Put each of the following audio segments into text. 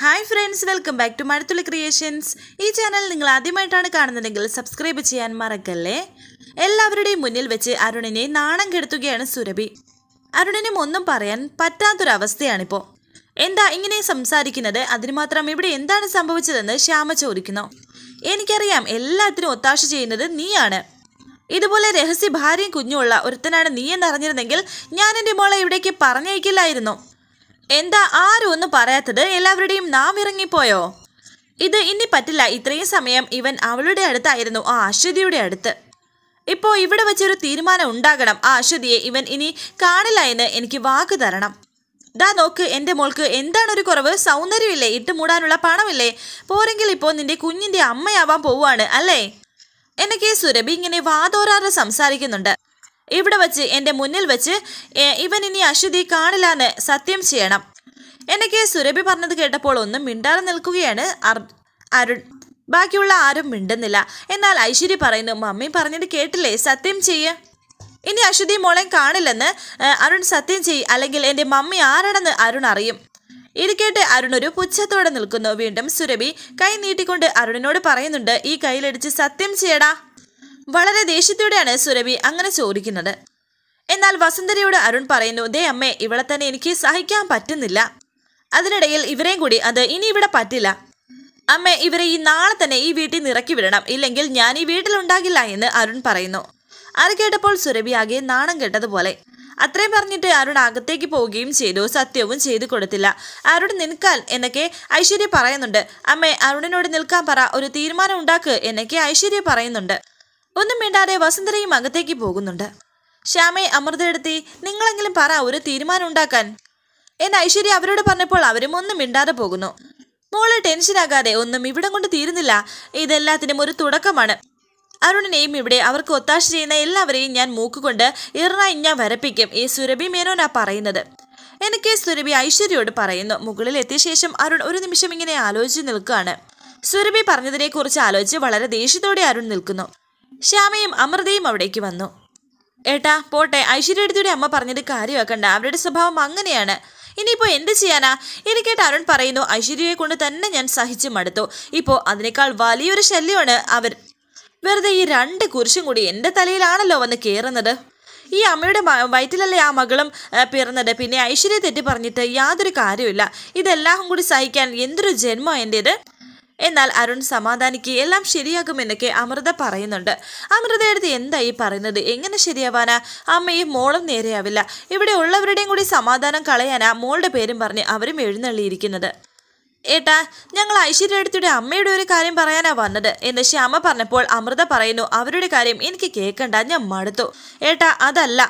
Hi friends, welcome back to Mazhathulli creations. ഈ channel നിങ്ങൾ ആദ്യമായിട്ടാണ് കാണുന്നതെങ്കിൽ സബ്സ്ക്രൈബ് ചെയ്യാൻ മറക്കല്ലേ. എല്ലാവരുടെയും മുന്നിൽ വെച്ച് അരുണിനെ നാണം കെടുത്തുകയാണ് സുരഭി. അരുണിനും ഒന്നും പറയാൻ പറ്റാത്തൊരവസ്ഥയാണിപ്പോൾ. എന്താ ഇങ്ങനെ സംസാരിക്കുന്നത്? അതിന് മാത്രം ഇവിടെ എന്താണ് സംഭവിച്ചതെന്ന് ശ്യാമ ചോദിക്കുന്നു. എനിക്കറിയാം, എല്ലാത്തിനും ഒത്താശ ചെയ്യുന്നത് നീയാണ്. ഇതുപോലെ രഹസ്യ ഭാര്യയും കുഞ്ഞുമുള്ള ഒരുത്തനാണ് നീ എന്നറിഞ്ഞിരുന്നെങ്കിൽ ഞാൻ എൻ്റെ മോളെ ഇവിടേക്ക് പറഞ്ഞയക്കില്ലായിരുന്നു. എന്താ ആരും ഒന്നും പറയാത്തത്? എല്ലാവരുടെയും നാം ഇറങ്ങിപ്പോയോ? ഇത് ഇനി പറ്റില്ല. ഇത്രയും സമയം ഇവൻ അവളുടെ അടുത്തായിരുന്നു, ആ അശ്വതിയുടെ അടുത്ത്. ഇപ്പോൾ ഇവിടെ വെച്ചൊരു തീരുമാനം ഉണ്ടാകണം. ആ അശ്വതിയെ ഇവൻ ഇനി കാണില്ല എന്ന് എനിക്ക് വാക്ക് തരണം. ദാ നോക്ക്, എൻ്റെ മോൾക്ക് എന്താണൊരു കുറവ്? സൗന്ദര്യമില്ലേ? ഇട്ട് മൂടാനുള്ള പണമില്ലേ? പോരെങ്കിൽ ഇപ്പോൾ നിന്റെ കുഞ്ഞിൻ്റെ അമ്മയാവാൻ പോവുകയാണ് അല്ലേ? എനിക്ക് സുരഭി ഇങ്ങനെ വാതോരാതെ സംസാരിക്കുന്നുണ്ട്. ഇവിടെ വെച്ച് എൻ്റെ മുന്നിൽ വെച്ച് ഇവൻ ഇനി അശ്വതി കാണില്ല എന്ന് സത്യം ചെയ്യണം. എനിക്ക് സുരഭി പറഞ്ഞത് കേട്ടപ്പോൾ ഒന്നും മിണ്ടാതെ നിൽക്കുകയാണ് അരുൺ. ബാക്കിയുള്ള ആരും മിണ്ടുന്നില്ല. എന്നാൽ ഐശ്വര്യ പറയുന്നു, മമ്മി പറഞ്ഞിട്ട് കേട്ടില്ലേ, സത്യം ചെയ്യ്. ഇനി അശ്വതി മോളെ കാണില്ലെന്ന് അരുൺ സത്യം ചെയ്യ്, അല്ലെങ്കിൽ എൻ്റെ മമ്മി ആരാണെന്ന് അരുൺ അറിയും. ഇത് കേട്ട് അരുൺ ഒരു പുച്ഛത്തോടെ നിൽക്കുന്നു. വീണ്ടും സുരഭി കൈ നീട്ടിക്കൊണ്ട് അരുണിനോട് പറയുന്നുണ്ട്, ഈ കയ്യിലടിച്ച് സത്യം ചെയ്യടാ. വളരെ ദേഷ്യത്തോടെയാണ് സുരഭി അങ്ങനെ ചോദിക്കുന്നത്. എന്നാൽ വസുന്ധരയോട് അരുൺ പറയുന്നു, ദേ അമ്മേ, ഇവളെ തന്നെ എനിക്ക് സഹിക്കാൻ പറ്റുന്നില്ല. അതിനിടയിൽ ഇവരെയും കൂടി, അത് ഇനി ഇവിടെ പറ്റില്ല അമ്മേ, ഇവരെ ഈ നാളെ തന്നെ ഈ വീട്ടിൽ നിന്ന് ഇറക്കി വിടണം, ഇല്ലെങ്കിൽ ഞാൻ ഈ വീട്ടിലുണ്ടാകില്ല എന്ന് അരുൺ പറയുന്നു. അത് കേട്ടപ്പോൾ സുരഭി ആകെ നാണം കെട്ടതുപോലെ. അത്രയും പറഞ്ഞിട്ട് അരുൺ അകത്തേക്ക് പോവുകയും ചെയ്തു. സത്യവും ചെയ്തു കൊടുത്തില്ല. അരുൺ നിൽക്കാൻ എന്നൊക്കെ ഐശ്വര്യ പറയുന്നുണ്ട്. അമ്മേ, അരുണിനോട് നിൽക്കാൻ പറ, ഒരു തീരുമാനം ഉണ്ടാക്ക് എന്നൊക്കെ ഐശ്വര്യ പറയുന്നുണ്ട്. ഒന്നും മിണ്ടാതെ വസുന്ധരയും അകത്തേക്ക് പോകുന്നുണ്ട്. ശ്യാമേ, അമൃതയെടുത്തി, നിങ്ങളെങ്കിലും പറ, ഒരു തീരുമാനം ഉണ്ടാക്കാൻ എന്ന് ഐശ്വര്യ അവരോട് പറഞ്ഞപ്പോൾ അവരും ഒന്നും മിണ്ടാതെ പോകുന്നു. മോള് ടെൻഷനാകാതെ, ഒന്നും ഇവിടം കൊണ്ട് തീരുന്നില്ല. ഇതെല്ലാത്തിനും ഒരു തുടക്കമാണ്. അരുണിനെയും ഇവിടെ അവർക്ക് ഒത്താശ ചെയ്യുന്ന എല്ലാവരെയും ഞാൻ മൂക്കുകൊണ്ട് ഞാൻ വരപ്പിക്കും. ഈ സുരഭി മേനോനാ പറയുന്നത്. എനിക്ക് സുരഭി ഐശ്വര്യയോട് പറയുന്നു. മുകളിൽ എത്തിയ ശേഷം അരുൺ ഒരു നിമിഷം ഇങ്ങനെ ആലോചിച്ച് നിൽക്കുകയാണ്. സുരഭി പറഞ്ഞതിനെ കുറിച്ച് ആലോചിച്ച് വളരെ ദേഷ്യത്തോടെ അരുൺ നിൽക്കുന്നു. ശ്യാമയും അമൃതയും അവിടേക്ക് വന്നു. ഏട്ടാ പോട്ടെ, ഐശ്വര്യയുടെ അമ്മ പറഞ്ഞത് കാര്യമാക്കണ്ട, അവരുടെ സ്വഭാവം അങ്ങനെയാണ്. ഇനിയിപ്പോൾ എന്ത് ചെയ്യാനാ? എനിക്കേട്ട് അരുൺ പറയുന്നു, ഐശ്വര്യയെ കൊണ്ട് തന്നെ ഞാൻ സഹിച്ചു മടുത്തു. ഇപ്പോൾ അതിനേക്കാൾ വലിയൊരു ശല്യമാണ് അവർ. വെറുതെ ഈ 2 കുരിശും കൂടി എൻ്റെ തലയിലാണല്ലോ വന്ന് കയറുന്നത്. ഈ അമ്മയുടെ വയറ്റിലല്ലേ ആ മകളും പിറന്നത്. പിന്നെ ഐശ്വര്യ തെറ്റി പറഞ്ഞിട്ട് യാതൊരു കാര്യമില്ല. ഇതെല്ലാം കൂടി സഹിക്കാൻ എന്തൊരു ജന്മം എൻ്റേത്. എന്നാൽ അരുൺ സമാധാനിക്ക്, എല്ലാം ശരിയാകുമെന്നൊക്കെ അമൃത പറയുന്നുണ്ട്. അമൃതയെടുത്ത് എന്തായി പറയുന്നത്? എങ്ങനെ ശരിയാവാനാ? അമ്മയും മോളും നേരെയാവില്ല. ഇവിടെ ഉള്ളവരുടെയും കൂടി സമാധാനം കളയാനാ മോളുടെ പേരും പറഞ്ഞ് അവരും എഴുന്നള്ളിയിരിക്കുന്നത്. ഏട്ടാ, ഞങ്ങൾ ഐശ്വര്യയുടെ അമ്മയുടെ ഒരു കാര്യം പറയാനാ വന്നത് എന്ന് ശ്യാമ പറഞ്ഞപ്പോൾ അമൃത പറയുന്നു, അവരുടെ കാര്യം എനിക്ക് കേൾക്കണ്ട, ഞാൻ മടുത്തു. ഏട്ടാ, അതല്ല,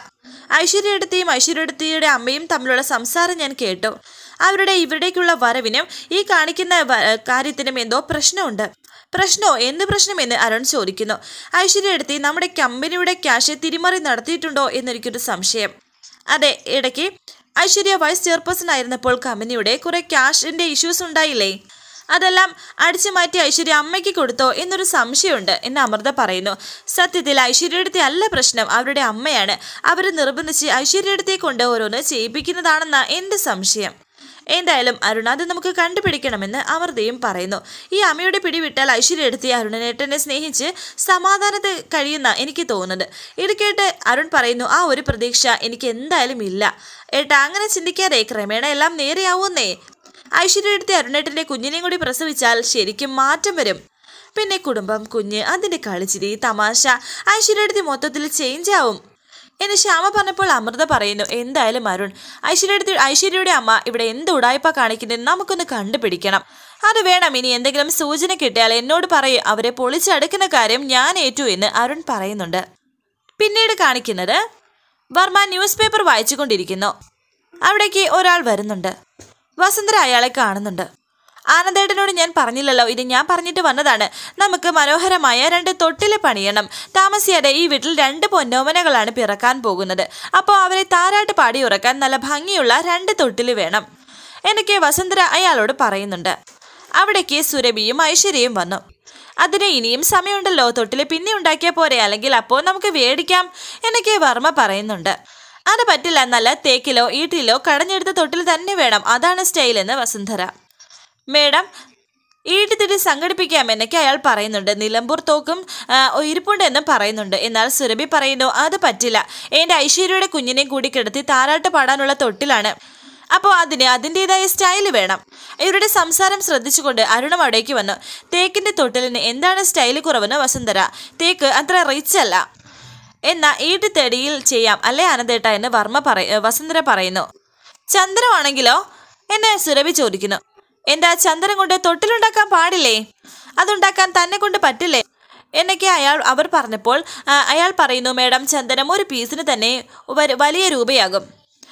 ഐശ്വര്യയുടെ അമ്മയും തമ്മിലുള്ള സംസാരം ഞാൻ കേട്ടു. അവരുടെ ഇവിടേക്കുള്ള വരവിനും ഈ കാണിക്കുന്ന കാര്യത്തിനും എന്തോ പ്രശ്നമുണ്ട്. പ്രശ്നമോ? എന്ത് പ്രശ്നമെന്ന് അരുൺ ചോദിക്കുന്നു. ഐശ്വര്യടുത്തി നമ്മുടെ കമ്പനിയുടെ ക്യാഷ് തിരിമറി നടത്തിയിട്ടുണ്ടോ എന്നെനിക്കൊരു സംശയം. അതെ, ഇടയ്ക്ക് ഐശ്വര്യ വൈസ് ചെയർപേഴ്സൺ ആയിരുന്നപ്പോൾ കമ്പനിയുടെ കുറെ ക്യാഷിന്റെ ഇഷ്യൂസ് ഉണ്ടായില്ലേ, അതെല്ലാം അടിച്ചു മാറ്റി ഐശ്വര്യ അമ്മയ്ക്ക് കൊടുത്തോ എന്നൊരു സംശയമുണ്ട് എന്ന് അമൃത പറയുന്നു. സത്യത്തിൽ ഐശ്വര്യടുത്തി അല്ല പ്രശ്നം, അവരുടെ അമ്മയാണ്. അവർ നിർബന്ധിച്ച് ഐശ്വര്യടുത്തിയെ കൊണ്ട് ഓരോന്ന് ചെയ്യിപ്പിക്കുന്നതാണെന്ന എൻ്റെ സംശയം. എന്തായാലും അരുൺ, അത് നമുക്ക് കണ്ടുപിടിക്കണമെന്ന് അമൃതയും പറയുന്നു. ഈ അമ്മയുടെ പിടിവിട്ടാൽ ഐശ്വര്യടുത്തി അരുണനേട്ടനെ സ്നേഹിച്ച് സമാധാനത്തിൽ കഴിയുന്ന എനിക്ക് തോന്നുന്നത്. ഇത് കേട്ട് അരുൺ പറയുന്നു, ആ ഒരു പ്രതീക്ഷ എനിക്ക് എന്തായാലും ഇല്ല ഏട്ടാ. അങ്ങനെ ചിന്തിക്കാതെ ക്രമേണ എല്ലാം നേരെയാവുന്നേ. ഐശ്വര്യടുത്തി അരുണേട്ടൻ്റെ കുഞ്ഞിനെയും കൂടി പ്രസവിച്ചാൽ ശരിക്കും മാറ്റം വരും. പിന്നെ കുടുംബം, കുഞ്ഞ്, അതിൻ്റെ കളിച്ചിരി, തമാശ, ഐശ്വര്യടുത്തി മൊത്തത്തിൽ ചേഞ്ച് ആവും എന്ന് ശ്യാമ പറഞ്ഞപ്പോൾ അമൃത പറയുന്നു, എന്തായാലും അരുൺ, ഐശ്വര്യയുടെ അമ്മ ഇവിടെ എന്ത് ഉടായ്പ കാണിക്കുന്നത് നമുക്കൊന്ന് കണ്ടുപിടിക്കണം. അത് വേണം. ഇനി എന്തെങ്കിലും സൂചന കിട്ടിയാൽ എന്നോട് പറയും. അവരെ പൊളിച്ചടുക്കുന്ന കാര്യം ഞാൻ ഏറ്റു എന്ന് അരുൺ പറയുന്നുണ്ട്. പിന്നീട് കാണിക്കുന്നത് വർമ്മ ന്യൂസ് പേപ്പർ വായിച്ചുകൊണ്ടിരിക്കുന്നു. അവിടേക്ക് ഒരാൾ വരുന്നുണ്ട്. വസുന്ധര അയാളെ കാണുന്നുണ്ട്. ആനന്ദേട്ടനോട് ഞാൻ പറഞ്ഞില്ലല്ലോ, ഇത് ഞാൻ പറഞ്ഞിട്ട് വന്നതാണ്. നമുക്ക് മനോഹരമായ 2 തൊട്ടിൽ പണിയണം. താമസിയാതെ ഈ വീട്ടിൽ 2 പൊന്നോമനകളാണ് പിറക്കാൻ പോകുന്നത്. അപ്പോൾ അവരെ താരാട്ട് പാടി ഉറക്കാൻ നല്ല ഭംഗിയുള്ള 2 തൊട്ടിൽ വേണം എന്നൊക്കെ വസുന്ധര അയാളോട് പറയുന്നുണ്ട്. അവിടേക്ക് സുരഭിയും ഐശ്വര്യയും വന്നു. അതിന് ഇനിയും സമയമുണ്ടല്ലോ, തൊട്ടിൽ പിന്നെ ഉണ്ടാക്കിയാൽ പോരെ, അല്ലെങ്കിൽ അപ്പോൾ നമുക്ക് വേടിക്കാം എന്നൊക്കെ വർമ്മ പറയുന്നുണ്ട്. അത് പറ്റില്ല, നല്ല തേക്കിലോ ഈട്ടിലോ കടഞ്ഞെടുത്ത തൊട്ടിൽ തന്നെ വേണം, അതാണ് സ്റ്റൈൽ എന്ന് വസുന്ധര. മേഡം ഈട്ടിത്തിരി സംഘടിപ്പിക്കാം എന്നൊക്കെ അയാൾ പറയുന്നുണ്ട്. നിലമ്പൂർ തോക്കും ഇരിപ്പുണ്ട് എന്നും പറയുന്നുണ്ട്. എന്നാൽ സുരഭി പറയുന്നു അത് പറ്റില്ല, എൻ്റെ ഐശ്വര്യയുടെ കുഞ്ഞിനെ കൂടി കിടത്തി താരാട്ട് പാടാനുള്ള തൊട്ടിലാണ്, അപ്പോൾ അതിൻ്റെതായ സ്റ്റൈല് വേണം. ഇവരുടെ സംസാരം ശ്രദ്ധിച്ചുകൊണ്ട് അരുണം അവിടേക്ക് വന്നു. തേക്കിൻ്റെ തൊട്ടിലിന് എന്താണ് സ്റ്റൈല് കുറവെന്ന് വസുന്ധര. തേക്ക് അത്ര റിച്ച് അല്ല, എന്നാൽ ഈട്ടിത്തടിയിൽ ചെയ്യാം അല്ലേ ആനന്ദേട്ട എന്ന് വസുന്ധര പറയുന്നു. ചന്ദ്രമാണെങ്കിലോ എന്നെ സുരഭി ചോദിക്കുന്നു. എന്താ ചന്ദ്രൻ കൊണ്ട് തൊട്ടിലുണ്ടാക്കാൻ പാടില്ലേ? അതുണ്ടാക്കാൻ തന്നെ കൊണ്ട് പറ്റില്ലേ എന്നൊക്കെ അവർ പറഞ്ഞപ്പോൾ അയാൾ പറയുന്നു, മേഡം ചന്ദനം ഒരു പീസിന് തന്നെ വലിയ രൂപയാകും.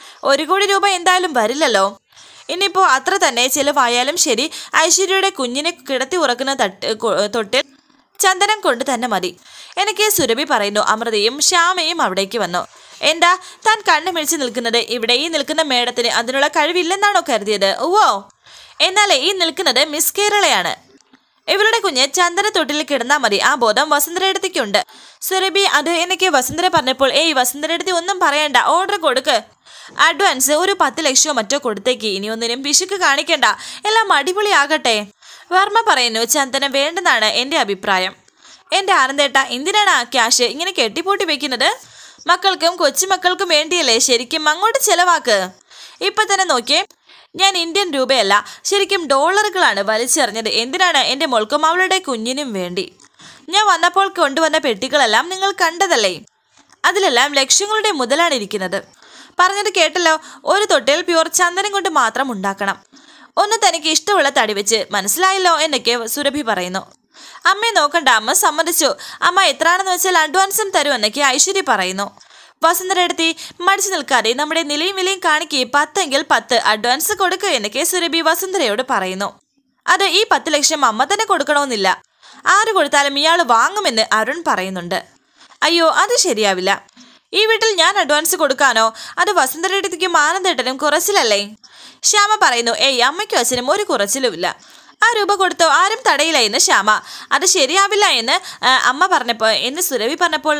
1 കോടി രൂപ എന്തായാലും വരില്ലല്ലോ. ഇനിയിപ്പോൾ അത്ര തന്നെ ചിലവായാലും ശരി, ഐശ്വര്യയുടെ കുഞ്ഞിനെ കിടത്തി ഉറക്കുന്ന തൊട്ടിൽ ചന്ദനം കൊണ്ട് തന്നെ മതി എനിക്ക് സുരഭി പറയുന്നു. അമൃതയും ശ്യാമയും അവിടേക്ക് വന്നു. എന്താ താൻ കണ്ണു മിഴിച്ച് നിൽക്കുന്നത്? ഇവിടെ ഈ നിൽക്കുന്ന മേഡത്തിന് അതിനുള്ള കഴിവില്ലെന്നാണോ കരുതിയത്? ഓ, എന്നാലേ ഈ നിൽക്കുന്നത് മിസ് കേരളയാണ്. ഇവരുടെ കുഞ്ഞ് ചന്ദന തൊട്ടിൽ കിടന്നാൽ മതി, ആ ബോധം വസുന്ധരയെടുത്തേക്കുണ്ട്. സുരഭി അത് എനിക്ക് വസുന്ധര പറഞ്ഞപ്പോൾ വസുന്ധരയെടുത്തി ഒന്നും പറയണ്ട, ഓർഡർ കൊടുക്ക്, അഡ്വാൻസ് ഒരു 10 ലക്ഷമോ മറ്റോ കൊടുത്തേക്ക്, ഇനി ഒന്നിനും പിശുക്ക് കാണിക്കണ്ട, എല്ലാം അടിപൊളിയാകട്ടെ. വർമ്മ പറയുന്നു, ചന്ദനം വേണ്ടെന്നാണ് എൻ്റെ അഭിപ്രായം. എൻ്റെ ആനന്ദേട്ട എന്തിനാണ് ആ ക്യാഷ് ഇങ്ങനെ കെട്ടിപ്പൂട്ടി വെക്കുന്നത്? മക്കൾക്കും കൊച്ചുമക്കൾക്കും വേണ്ടിയല്ലേ, ശരിക്കും അങ്ങോട്ട് ചെലവാക്ക്. ഇപ്പം തന്നെ നോക്കിയേ, ഞാൻ ഇന്ത്യൻ രൂപയല്ല ശരിക്കും ഡോളറുകളാണ് വലിച്ചെറിഞ്ഞത്. എന്തിനാണ്? എൻ്റെ മോൾക്കും അവളുടെ കുഞ്ഞിനും വേണ്ടി. ഞാൻ വന്നപ്പോൾ കൊണ്ടുവന്ന പെട്ടികളെല്ലാം നിങ്ങൾ കണ്ടതല്ലേ, അതിലെല്ലാം ലക്ഷങ്ങളുടെ മുതലാണ് ഇരിക്കുന്നത്. പറഞ്ഞത് കേട്ടല്ലോ, ഒരു തൊട്ടിൽ പ്യൂർ ചന്ദനം കൊണ്ട് മാത്രം ഉണ്ടാക്കണം, ഒന്ന് തനിക്ക് ഇഷ്ടമുള്ള തടി വെച്ച്, മനസ്സിലായല്ലോ എന്നൊക്കെ സുരഭി പറയുന്നു. അമ്മയെ നോക്കണ്ട, അമ്മ സമ്മതിച്ചു, അമ്മ എത്രയാണെന്ന് വെച്ചാൽ അഡ്വാൻസും തരും എന്നൊക്കെ ഐശ്വര്യ പറയുന്നു. വസുന്ധര എടുത്തി മടിച്ചു നിൽക്കാതെ നമ്മുടെ നിലയും വിലയും കാണിക്ക്, 10 എങ്കിൽ 10 അഡ്വാൻസ് കൊടുക്കുക എന്നൊക്കെ സുരഭി വസുന്ധരയോട് പറയുന്നു. അത് ഈ 10 ലക്ഷം അമ്മ തന്നെ കൊടുക്കണമെന്നില്ല, ആര് കൊടുത്താലും ഇയാൾ വാങ്ങുമെന്ന് അരുൺ പറയുന്നുണ്ട്. അയ്യോ അത് ശരിയാവില്ല, ഈ വീട്ടിൽ ഞാൻ അഡ്വാൻസ് കൊടുക്കാനോ? അത് വസുന്ധരയെടുത്തേക്കും ആനന്ദേട്ടനും കുറച്ചിലല്ലേ? ശ്യാമ പറയുന്നു. അമ്മയ്ക്കും അച്ഛനും ഒരു കുറച്ചിലുമില്ല, ആ രൂപ കൊടുത്തോ ആരും തടയില്ല എന്ന് ശ്യാമ. അത് ശരിയാവില്ല എന്ന് അമ്മ പറഞ്ഞപ്പോൾ എന്ന് സുരഭി പറഞ്ഞപ്പോൾ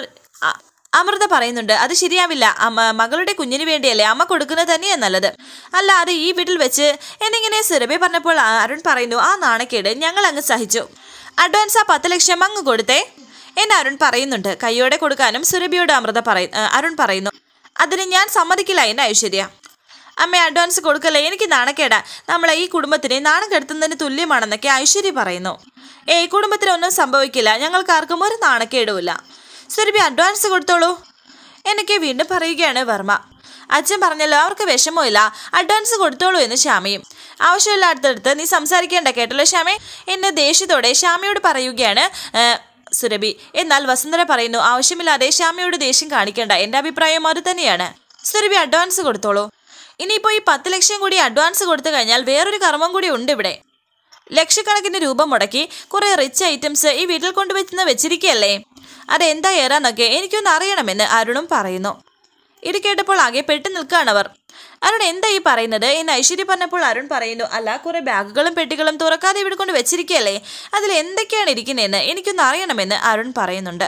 അമൃത പറയുന്നുണ്ട്, അത് ശരിയാവില്ല, മകളുടെ കുഞ്ഞിന് വേണ്ടിയല്ലേ അമ്മ കൊടുക്കുന്നത് തന്നെയാണ് നല്ലത്, അല്ല അത് ഈ വീട്ടിൽ വെച്ച് എന്നിങ്ങനെ സുരഭി പറഞ്ഞപ്പോൾ അരുൺ പറയുന്നു, ആ നാണക്കേട് ഞങ്ങൾ അങ്ങ് സഹിച്ചു, അഡ്വാൻസ് ആ 10 ലക്ഷം അങ്ങ് കൊടുത്തേ എന്ന് അരുൺ പറയുന്നുണ്ട്. കയ്യോടെ കൊടുക്കാനും സുരഭിയോട് അരുൺ പറയുന്നു. അതിന് ഞാൻ സമ്മതിക്കില്ല എന്ന് ഐശ്വര്യ. അമ്മ അഡ്വാൻസ് കൊടുക്കല്ലേ, എനിക്ക് നാണക്കേടാ, നമ്മളെ ഈ കുടുംബത്തിനെ നാണം കെടുത്തുന്നതിന് തുല്യമാണെന്നൊക്കെ ഐശ്വര്യ പറയുന്നു. കുടുംബത്തിനൊന്നും സംഭവിക്കില്ല, ഞങ്ങൾക്ക് ആർക്കും ഒരു നാണക്കേടുമില്ല, സുരഭി അഡ്വാൻസ് കൊടുത്തോളൂ എന്നൊക്കെ വീണ്ടും പറയുകയാണ് വർമ്മ. അച്ഛൻ പറഞ്ഞല്ലോ അവർക്ക് വിഷമമില്ല, അഡ്വാൻസ് കൊടുത്തോളൂ എന്ന് ശ്യാമയും. ആവശ്യമില്ലാത്തടുത്ത് നീ സംസാരിക്കേണ്ട കേട്ടല്ലോ ശ്യാമേ എന്ന് ദേഷ്യത്തോടെ ശ്യാമയോട് പറയുകയാണ് സുരഭി. എന്നാൽ വസുന്ധര പറയുന്നു, ആവശ്യമില്ലാതെ ശ്യാമയോട് ദേഷ്യം കാണിക്കേണ്ട, എൻ്റെ അഭിപ്രായം അത് തന്നെയാണ്, സുരഭി അഡ്വാൻസ് കൊടുത്തോളൂ. ഇനിയിപ്പോൾ ഈ 10 ലക്ഷം കൂടി അഡ്വാൻസ് കൊടുത്തു കഴിഞ്ഞാൽ വേറൊരു കർമ്മം കൂടി ഉണ്ട് ഇവിടെ, ലക്ഷക്കണക്കിന് രൂപ മുടക്കി കുറേ റിച്ച് ഐറ്റംസ് ഈ വീട്ടിൽ വെച്ചിരിക്കുകയല്ലേ, അതെന്താ ഏറാന്നൊക്കെ എനിക്കൊന്ന് അറിയണമെന്ന് അരുണും പറയുന്നു. ഇത് കേട്ടപ്പോൾ ആകെ പെട്ടു നിൽക്കുകയാണവർ. അരുൺ എന്താ ഈ പറയുന്നത് എന്ന് ഐശ്വര്യ പറഞ്ഞപ്പോൾ അരുൺ പറയുന്നു, അല്ല കുറേ ബാഗുകളും പെട്ടികളും തുറക്കാതെ ഇവിടെ വെച്ചിരിക്കുകയല്ലേ, അതിൽ എന്തൊക്കെയാണ് ഇരിക്കുന്നതെന്ന് എനിക്കൊന്ന് അറിയണമെന്ന് അരുൺ പറയുന്നുണ്ട്.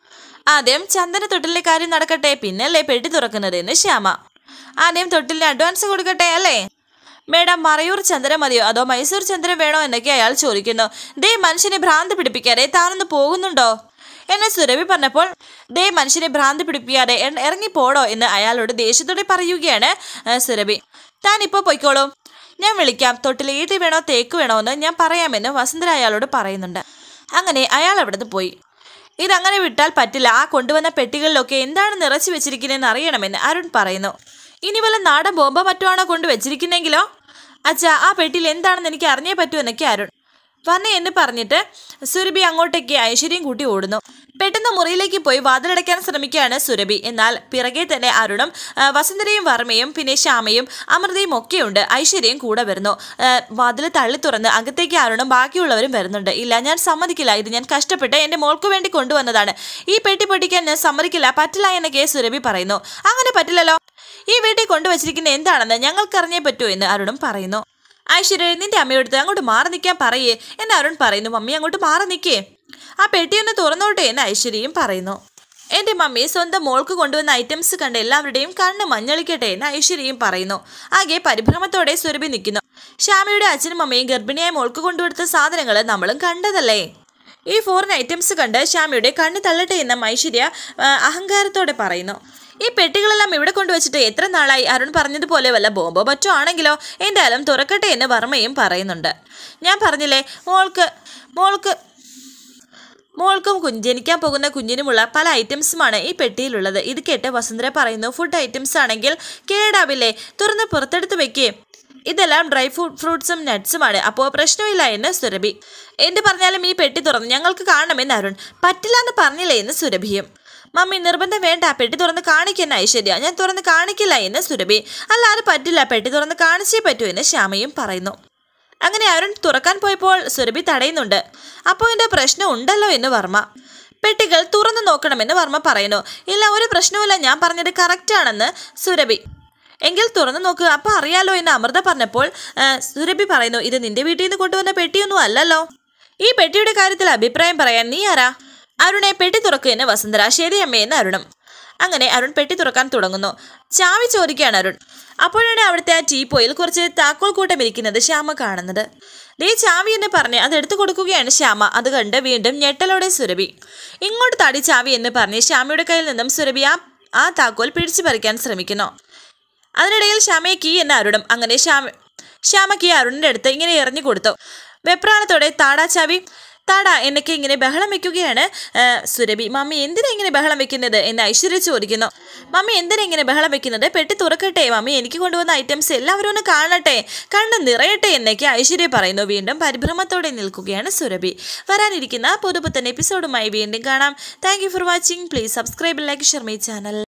ആദ്യം ചന്ദന തൊട്ടിലെ കാര്യം നടക്കട്ടെ, പിന്നല്ലേ പെട്ടി തുറക്കുന്നത് എന്ന് ശ്യാമ. ആദ്യം തൊട്ടിലിന് അഡ്വാൻസ് കൊടുക്കട്ടെ അല്ലേ? മേഡം മറയൂർ ചന്ദ്രൻ മതിയോ അതോ മൈസൂർ ചന്ദ്രൻ വേണോ എന്നൊക്കെ അയാൾ ചോദിക്കുന്നു. മനുഷ്യനെ ഭ്രാന്ത് പിടിപ്പിക്കാതെ താനൊന്ന് പോകുന്നുണ്ടോ എന്നെ സുരഭി പറഞ്ഞപ്പോൾ മനുഷ്യനെ ഭ്രാന്ത് പിടിപ്പിക്കാതെ ഇറങ്ങിപ്പോടോ എന്ന് അയാളോട് ദേഷ്യത്തോടെ പറയുകയാണ് സുരഭി. താൻ ഇപ്പോൾ പൊയ്ക്കോളൂ, ഞാൻ വിളിക്കാം, തൊട്ടിൽ ഈട്ടി വേണോ തേക്ക് വേണോ എന്ന് ഞാൻ പറയാമെന്ന് വസുന്ധര അയാളോട് പറയുന്നുണ്ട്. അങ്ങനെ അയാൾ അവിടുന്ന് പോയി. ഇതങ്ങനെ വിട്ടാൽ പറ്റില്ല, ആ കൊണ്ടുവന്ന പെട്ടികളിലൊക്കെ എന്താണ് നിറച്ചു വെച്ചിരിക്കുന്നതെന്ന് അറിയണമെന്ന് അരുൺ പറയുന്നു. ഇനി വല്ല നാടൻ ബോംബോ മറ്റുമാണോ കൊണ്ടുവച്ചിരിക്കുന്നെങ്കിലോ? അച്ഛാ ആ പെട്ടിയിൽ എന്താണെന്ന് എനിക്ക് അറിഞ്ഞേ പറ്റൂ എന്നൊക്കെ അരുൺ വന്നേ എന്ന് പറഞ്ഞിട്ട് സുരഭി അങ്ങോട്ടേക്ക് ഐശ്വര്യം കൂട്ടി ഓടുന്നു. പെട്ടെന്ന് മുറിയിലേക്ക് പോയി വാതിലടയ്ക്കാൻ ശ്രമിക്കുകയാണ് സുരഭി. എന്നാൽ പിറകെ തന്നെ അരുണും വസുന്ധരയും വർമ്മയും പിന്നെ ശ്യാമയും അമൃതയും ഒക്കെയുണ്ട്. ഐശ്വര്യയും കൂടെ വരുന്നു. വാതിൽ തള്ളി തുറന്ന് അകത്തേക്ക് അരുണും ബാക്കിയുള്ളവരും വരുന്നുണ്ട്. ഇല്ല, ഞാൻ സമ്മതിക്കില്ല, ഇത് ഞാൻ കഷ്ടപ്പെട്ട് എൻ്റെ മോൾക്ക് വേണ്ടി കൊണ്ടുവന്നതാണ്, ഈ പെട്ടി പൊട്ടിക്കാൻ ഞാൻ സമ്മതിക്കില്ല, പറ്റില്ല എന്നൊക്കെ സുരഭി പറയുന്നു. അങ്ങനെ പറ്റില്ലല്ലോ, ഈ വീട്ടിൽ കൊണ്ടുവച്ചിരിക്കുന്ന എന്താണെന്ന് ഞങ്ങൾക്കറിഞ്ഞേ പറ്റൂ എന്ന് അരുണും പറയുന്നു. ഐശ്വര്യ നിന്റെ അമ്മയോടുത്ത് അങ്ങോട്ട് മാറി നിൽക്കാൻ പറയേ എന്ന് അരുൺ പറയുന്നു. മമ്മി അങ്ങോട്ട് മാറി നിൽക്കേ, ആ പെട്ടിയൊന്ന് തുറന്നോട്ടെ എന്ന് ഐശ്വര്യയും പറയുന്നു. എൻ്റെ മമ്മി സ്വന്തം മോൾക്ക് കൊണ്ടുവന്ന ഐറ്റംസ് കണ്ട് എല്ലാവരുടെയും കണ്ണ് മഞ്ഞളിക്കട്ടെ എന്ന് ഐശ്വര്യയും പറയുന്നു. ആകെ പരിഭ്രമത്തോടെ സുരഭി നിൽക്കുന്നു. ശ്യാമയുടെ അച്ഛനും അമ്മയും ഗർഭിണിയായ മോൾക്ക് കൊണ്ടുകൊടുത്ത സാധനങ്ങൾ നമ്മളും കണ്ടതല്ലേ. ഈ ഫോറിൻ ഐറ്റംസ് കണ്ട് ശ്യാമയുടെ കണ്ണ് തള്ളട്ടെ എന്ന് ഐശ്വര്യ അഹങ്കാരത്തോടെ പറയുന്നു. ഈ പെട്ടികളെല്ലാം ഇവിടെ കൊണ്ടുവച്ചിട്ട് എത്ര നാളായി? അരുൺ പറഞ്ഞതുപോലെ വല്ല ബോംബോ മറ്റോ ആണെങ്കിലോ? എന്തായാലും തുറക്കട്ടെ എന്ന് വർമ്മയും പറയുന്നുണ്ട്. ഞാൻ പറഞ്ഞില്ലേ, മോൾക്കും ജനിക്കാൻ പോകുന്ന കുഞ്ഞിനുമുള്ള പല ഐറ്റംസുമാണ് ഈ പെട്ടിയിലുള്ളത്. ഇത് കേട്ട് വസുന്ധര പറയുന്നു, ഫുഡ് ഐറ്റംസ് ആണെങ്കിൽ കേടാവില്ലേ? തുറന്ന് പുറത്തെടുത്ത് വെക്കേ. ഇതെല്ലാം ഡ്രൈ ഫ്രൂട്ട്സും നട്ട്സുമാണ്, അപ്പോൾ പ്രശ്നമില്ല എന്ന് സുരഭി. എന്ത് പറഞ്ഞാലും ഈ പെട്ടി തുറന്ന് ഞങ്ങൾക്ക് കാണണമെന്ന് അരുൺ. പറ്റില്ല എന്ന് പറഞ്ഞില്ലേ എന്ന് സുരഭിയും. മമ്മി നിർബന്ധം വേണ്ട, പെട്ടി തുറന്ന് കാണിക്കുന്ന ഐശ്വര്യ. ഞാൻ തുറന്ന് കാണിക്കില്ല എന്ന് സുരഭി. അല്ലാതെ പറ്റില്ല, പെട്ടി തുറന്ന് കാണിച്ചേ പറ്റൂ എന്ന് ശ്യാമയും പറയുന്നു. അങ്ങനെ അരുൺ തുറക്കാൻ പോയപ്പോൾ സുരഭി തടയുന്നുണ്ട്. അപ്പോൾ എൻ്റെ പ്രശ്നം ഉണ്ടല്ലോ എന്ന് വർമ്മ. പെട്ടികൾ തുറന്നു നോക്കണമെന്ന് വർമ്മ പറയുന്നു. ഇല്ല, ഒരു പ്രശ്നവുമില്ല, ഞാൻ പറഞ്ഞത് കറക്റ്റാണെന്ന് സുരഭി. എങ്കിൽ തുറന്നു നോക്കുക, അപ്പോൾ അറിയാലോ എന്ന് അമൃത പറഞ്ഞപ്പോൾ സുരഭി പറയുന്നു, ഇത് നിന്റെ വീട്ടിൽ നിന്ന് കൊണ്ടുവന്ന പെട്ടിയൊന്നും അല്ലല്ലോ. ഈ പെട്ടിയുടെ കാര്യത്തിൽ അഭിപ്രായം പറയാൻ നീ ആരാ? അരുണെ, പെട്ടി തുറക്കുക എന്ന് വസുന്ധര. ശരി അമ്മയെന്ന് അരുണും. അങ്ങനെ അരുൺ പെട്ടി തുറക്കാൻ തുടങ്ങുന്നു. ചാവി ചോദിക്കുകയാണ് അരുൺ. അപ്പോഴാണ് അവിടുത്തെ ആ ടീപ്പോയിൽ കുറച്ച് താക്കോൽ കൂട്ടം ഇരിക്കുന്നത് ശ്യാമ കാണുന്നത്. ദേ ചാവി എന്ന് പറഞ്ഞ് അത് എടുത്തു കൊടുക്കുകയാണ് ശ്യാമ. അത് കണ്ട് വീണ്ടും ഞെട്ടലോടെ സുരഭി. ഇങ്ങോട്ട് താടി ചാവി എന്ന് പറഞ്ഞ് ശ്യാമയുടെ കയ്യിൽ നിന്നും സുരഭി ആ താക്കോൽ പിടിച്ചു പറിക്കാൻ ശ്രമിക്കുന്നു. അതിനിടയിൽ ശ്യാമയെ കീ എന്ന് അരുണും. അങ്ങനെ ശ്യാമ കീ അരുണിൻ്റെ അടുത്ത് ഇങ്ങനെ എറിഞ്ഞു കൊടുത്തു. വെപ്രാളത്തോടെ താടാ ചാവി, താടാ എന്നൊക്കെ ഇങ്ങനെ ബഹളം വെക്കുകയാണ് സുരഭി. മമ്മി എന്തിനാ ഇങ്ങനെ ബഹളം വെക്കുന്നത് എന്ന് ഐശ്വര്യ ചോദിക്കുന്നു. മമ്മി എന്തിനാ ഇങ്ങനെ ബഹളം വെക്കുന്നത്? പെട്ടി തുറക്കട്ടെ മമ്മി, എനിക്ക് കൊണ്ടുവന്ന ഐറ്റംസ് എല്ലാവരും ഒന്ന് കാണട്ടെ, കണ്ണ് നിറയട്ടെ എന്നൊക്കെ ഐശ്വര്യ പറയുന്നു. വീണ്ടും പരിഭ്രമത്തോടെ നിൽക്കുകയാണ് സുരഭി. വരാനിരിക്കുന്ന പുതുപുത്തൻ എപ്പിസോഡുമായി വീണ്ടും കാണാം. Thank you for watching. Please subscribe, like, share my channel.